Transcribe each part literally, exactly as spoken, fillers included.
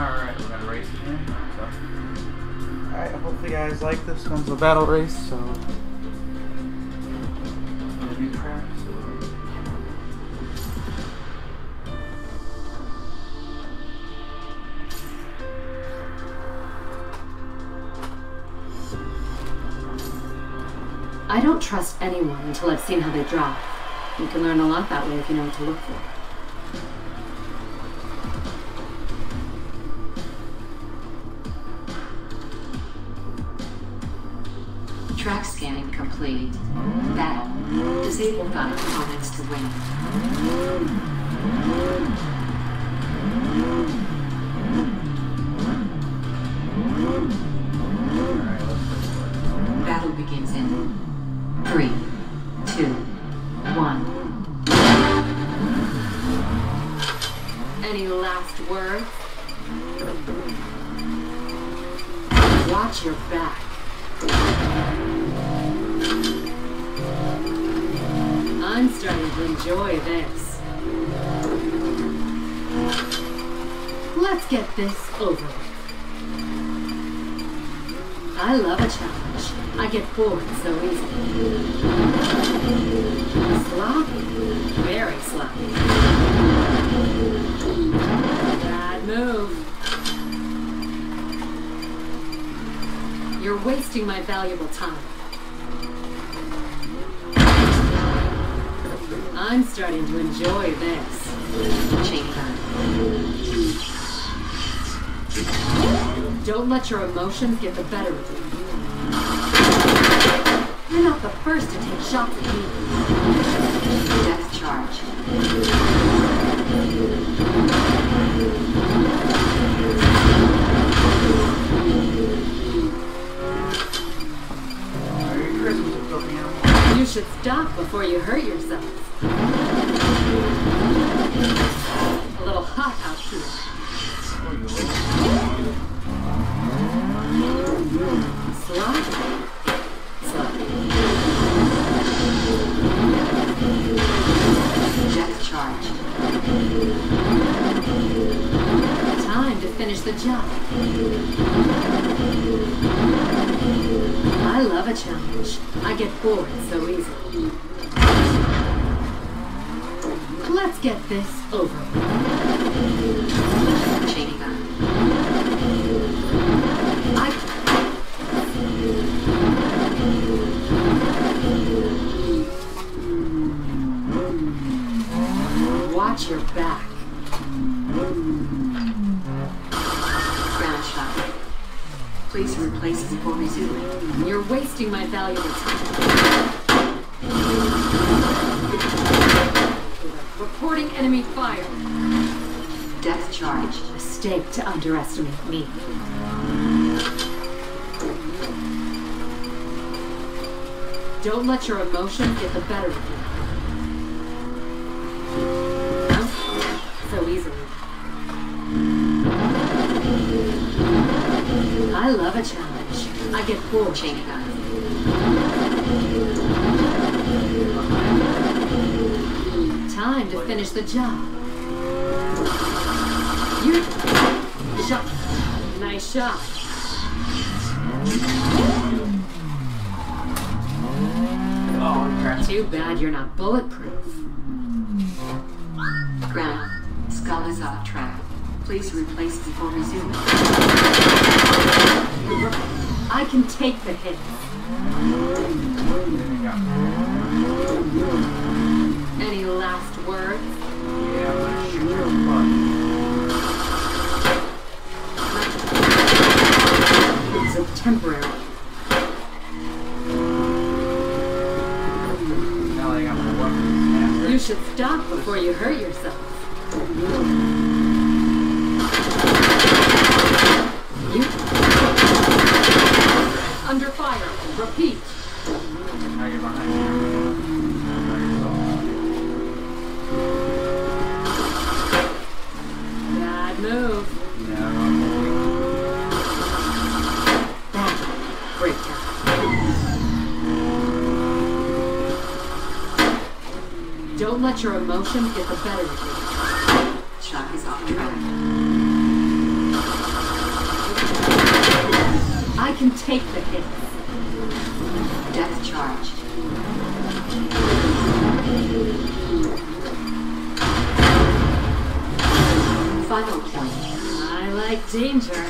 Alright, we're gonna race it here. So. Alright, hopefully you guys like this one's a battle race, so new tracks. I don't trust anyone until I've seen how they drive. You can learn a lot that way if you know what to look for. Track scanning complete. Battle. Disable gun components to win. Battle begins in three, two, one. Any last words? Watch your back. I'm starting to enjoy this. Let's get this over with. I love a challenge. I get bored so easily. Sloppy. Very sloppy. Bad move. You're wasting my valuable time. I'm starting to enjoy this. Chain gun. Don't let your emotions get the better of you. You're not the first to take shots at me. Death charge. You should stop before you hurt yourself. A little hot out here. Sloppy. Sloppy. Jet charge. Time to finish the job. I love a challenge. I get bored so easily. Let's get this over with. Chain gun. I... Watch your back. Ground shot. Please replace before resuming. You're wasting my valuable time. Reporting enemy fire. Death charge. Mistake to underestimate me. Don't let your emotions get the better of you. So easily. I love a challenge. I get bored. Chain gun. Time to finish the job. You shot. Nice shot. Oh, crap. Too bad you're not bulletproof. Ground. Skull is off track. Please replace before resuming. I can take the hit. Any last words? Yeah, I'm gonna shoot your butt. It's a temporary. Now I got my weapons. You should stop before you hurt yourself. You under fire. Repeat. Now you're behind me. Bad move. Yeah, Bad. Great job. Don't let your emotions get the better of you. Shot is off track. take the hits. Death charge. Final point. I like danger.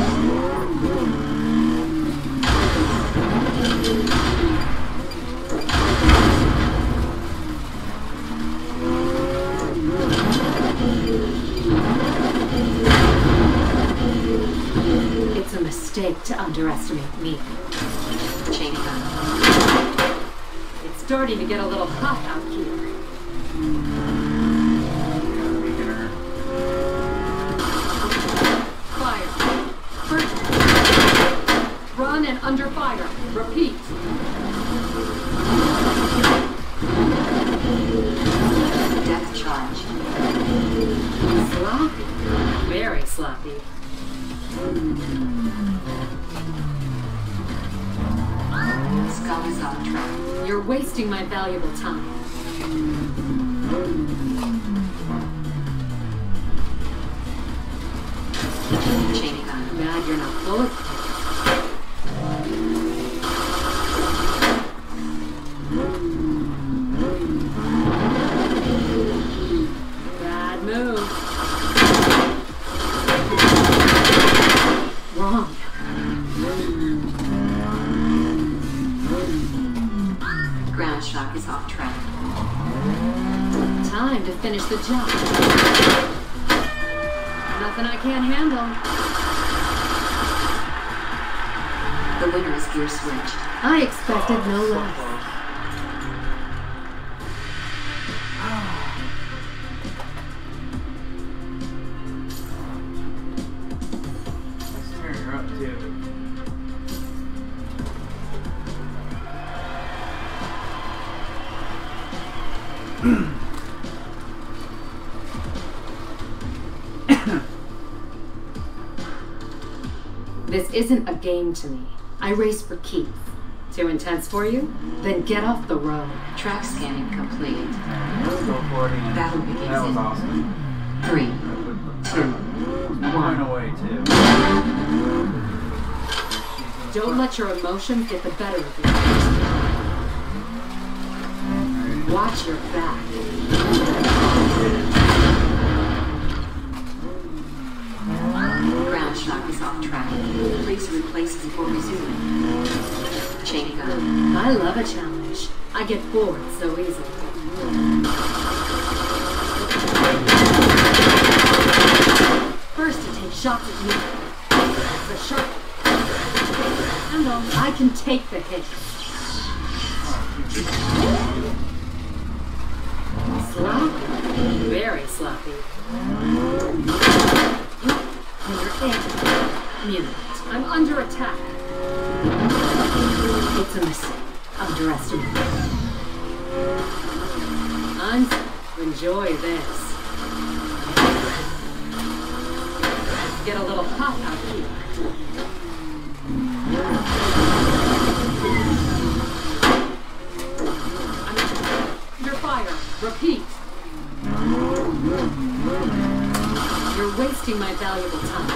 It's a mistake to underestimate me. Chain gun. It's starting to get a little hot out here. Fire. First. Run and under fire. Repeat. Death charge. Sloppy. Very sloppy. Skull is off track. You're wasting my valuable time. Chain gun. Bad you're not bulletproof. Bad move. Wrong. Ground shock is off track. Time to finish the job. Nothing I can't handle. The winner is gear switched. I expected no less. Let's turn her up too. This isn't a game to me. I race for keeps. Too intense for you? Then get off the road. Track scanning complete. Let's go for it again. Battle begins. That was awesome. Three, two, One one. away too. Don't let your emotions get the better of you. Watch your back. Ground shock is off track. Please replace it before resuming. Chain gun. I love a challenge. I get bored so easily. First to take shots at me. The sharp. Handle. I can take the hit. Sloppy. Very sloppy. You're in. Mute. I'm under attack. It's a mistake. Underestimate. I'm... Enjoy this. Get a little hot out here. I'm under fire. Repeat. You're wasting my valuable time.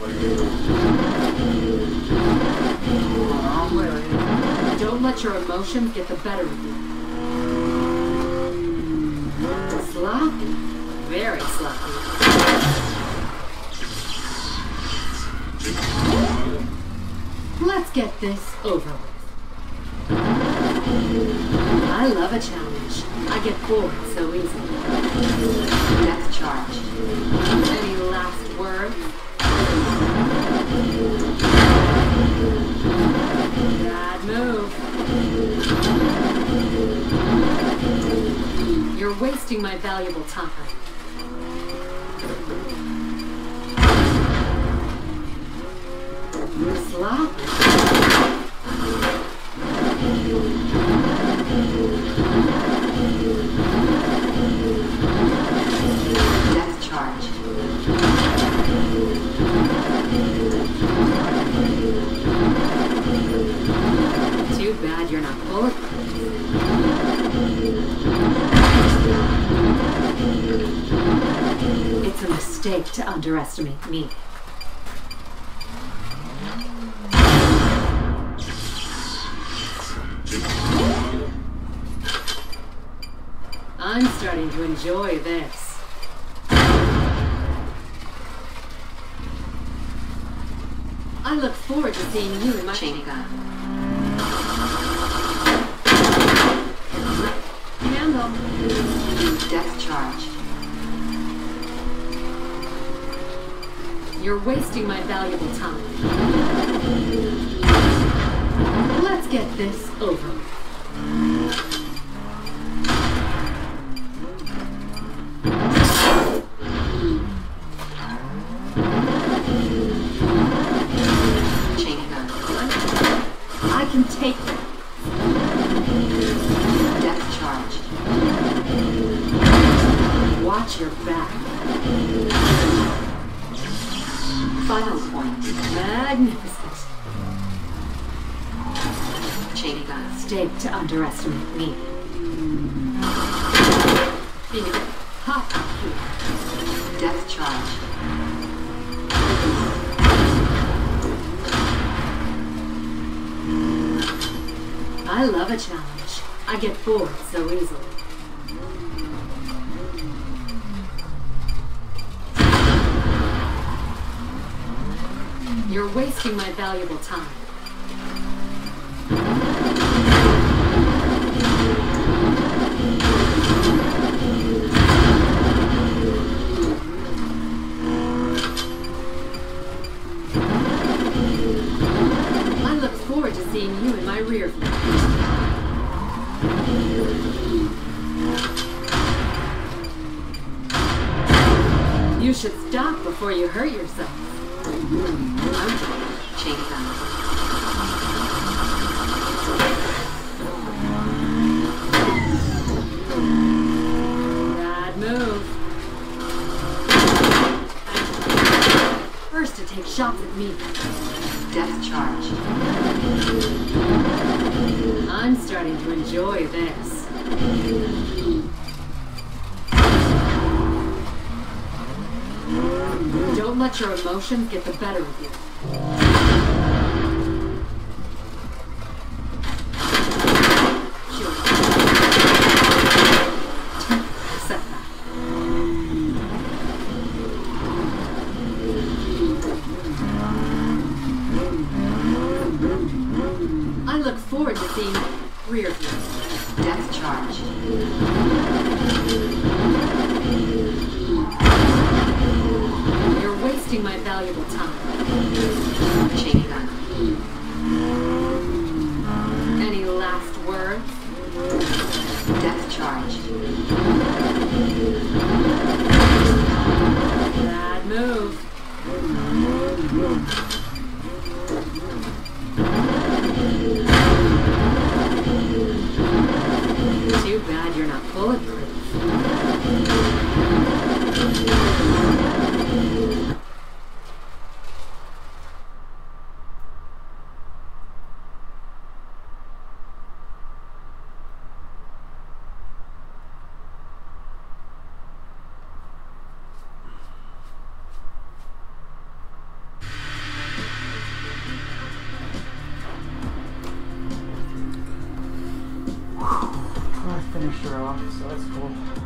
Don't let your emotions get the better of you. Sloppy. Very sloppy. Let's get this over with. I love a challenge. I get bored so easily. Death charge. Any last words? Bad move. You're wasting my valuable time. Sloppy. Death charge. Too bad you're not bulletproof. It's a mistake to underestimate me. I'm starting to enjoy this. I look forward to seeing you in my chain gun. Handle. Death charge. You're wasting my valuable time. Let's get this over with. Chain gun. I can take that. Death charge. Watch your back. Final point. Magnificent. Chain gun. Mistake to underestimate me. Need to get hot out here. Death charge. I love a challenge. I get bored so easily. You're wasting my valuable time. I look forward to seeing you in my rear view. You should stop before you hurt yourself. Chain gun. Bad move. First to take shots at me. Death charge. I'm starting to enjoy this. Don't let your emotions get the better of you. Sure. Set that. I look forward to seeing rear view. Death charge. You're wasting my valuable time. Chain gun. Any last words? Death charge. Bad move. Too bad you're not bulletproof. I finished her off, so that's cool.